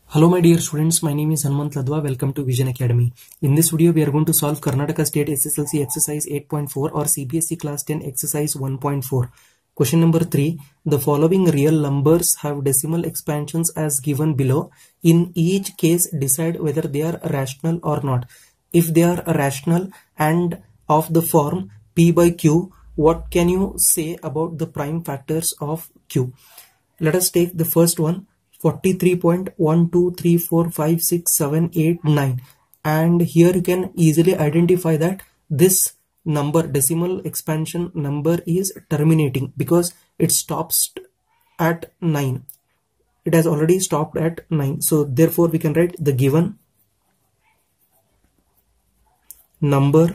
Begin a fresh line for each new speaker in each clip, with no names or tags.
Hello my dear students, my name is Hanmant Ladwa. Welcome to Vision Academy. In this video we are going to solve Karnataka State SSLC exercise 8.4 or CBSE class 10 exercise 1.4. Question number 3. The following real numbers have decimal expansions as given below. In each case decide whether they are rational or not. If they are rational and of the form P by Q, what can you say about the prime factors of Q? Let us take the first one. 43.123456789, and here you can easily identify that this number decimal expansion number is terminating because it stops at 9. It has already stopped at 9, so therefore we can write the given number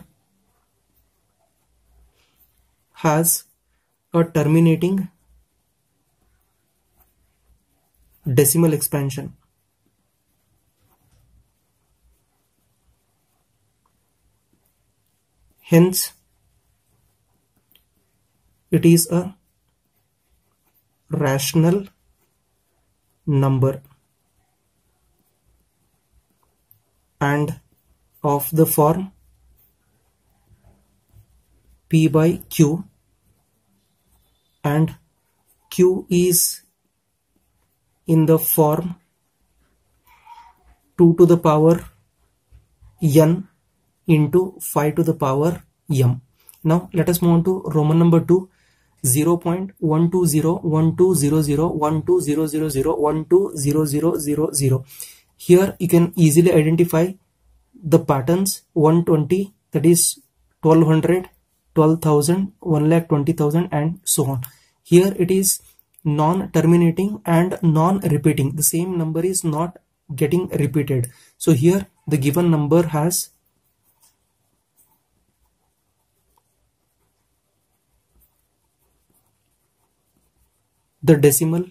has a terminating decimal expansion. Hence, it is a rational number and of the form P by Q, and Q is in the form 2 to the power n into 5 to the power m. Now let us move on to Roman number 2. 0.1201200120001200000. Here you can easily identify the patterns. 120, that is 1200, 12,000, 1,20,000 and so on. Here it is non-terminating and non-repeating. The same number is not getting repeated. So here the given number has the decimal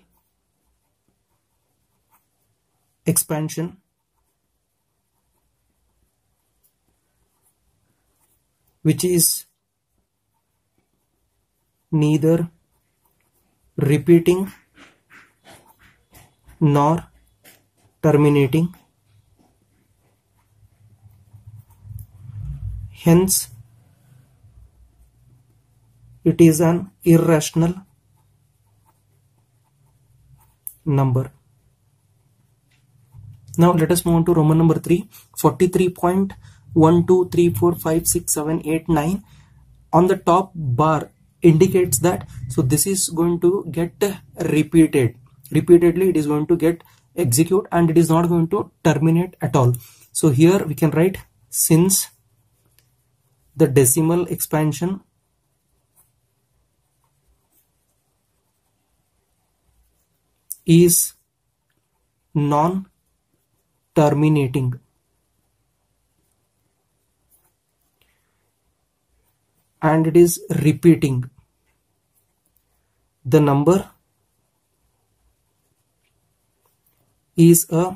expansion which is neither repeating nor terminating. Hence, it is an irrational number. Now let us move on to Roman number 3. 43.123456789. On the top bar indicates that, so this is going to get repeatedly, it is going to get execute and it is not going to terminate at all. So here we can write, since the decimal expansion is non-terminating, and it is repeating, the number is a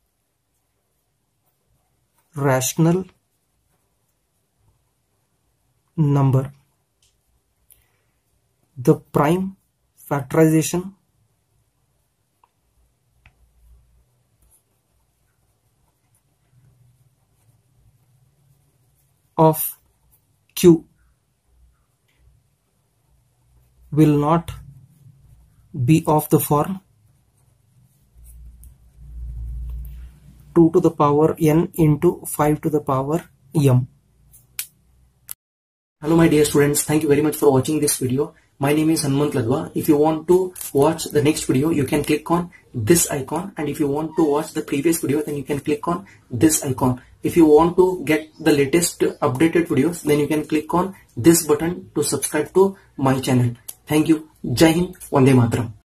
rational number. The prime factorization of Q will not be of the form 2 to the power n into 5 to the power m. Hello my dear students, thank you very much for watching this video. My name is Hanmant Ladwa. If you want to watch the next video, you can click on this icon, and if you want to watch the previous video, then you can click on this icon. If you want to get the latest updated videos, then you can click on this button to subscribe to my channel. Thank you. Jai Hind, Vande Mataram.